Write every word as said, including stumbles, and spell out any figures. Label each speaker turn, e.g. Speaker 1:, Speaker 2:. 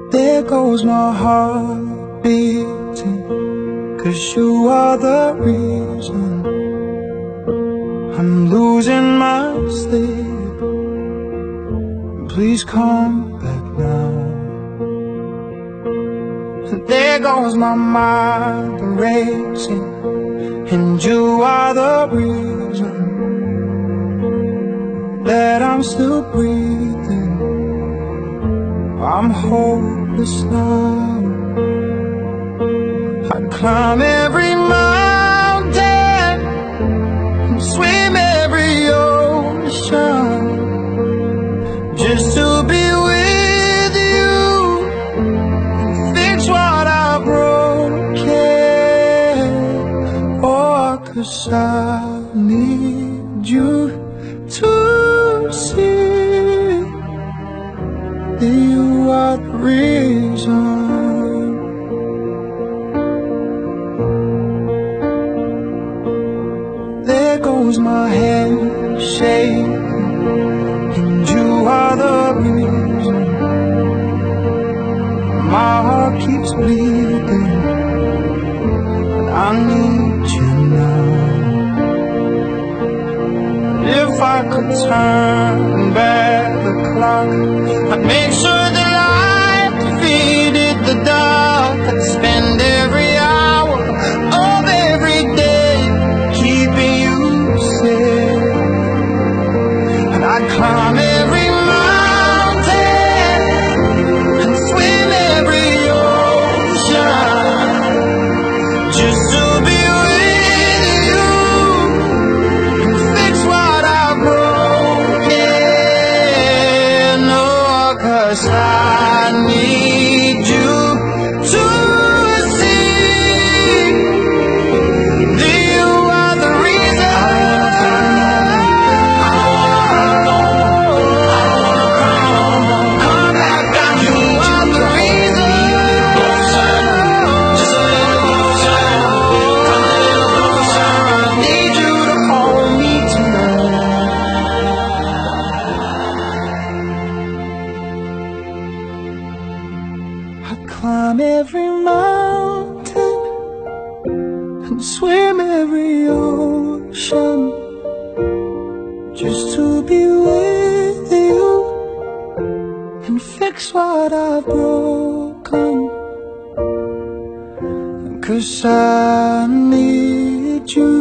Speaker 1: There goes my heart beating, 'cause you are the reason I'm losing my sleep. Please come back now. And there goes my mind racing, and you are the reason that I'm still breathing. I'm hopeless now. I'd climb every mountain and swim every ocean just to be with you and fix what I've broken. Oh, 'cause I need you to see that you are the reason. There goes my head shaking, and you are the reason my heart keeps bleeding, and I need you now. If I could turn back the clock, I'd make sure the light defeated the dark. I'd spend every hour of every day keeping you safe, and I'd climb every mountain and swim every ocean just to be with you and fix what I've broken. Oh, 'cause I need you to see that you are the reason. Come back down, you are the reason. Just a little closer, come a little closer. I need you to hold me tonight. I'd climb every mountain and swim every ocean just to be with you and fix what I've broken. 'Cause I need you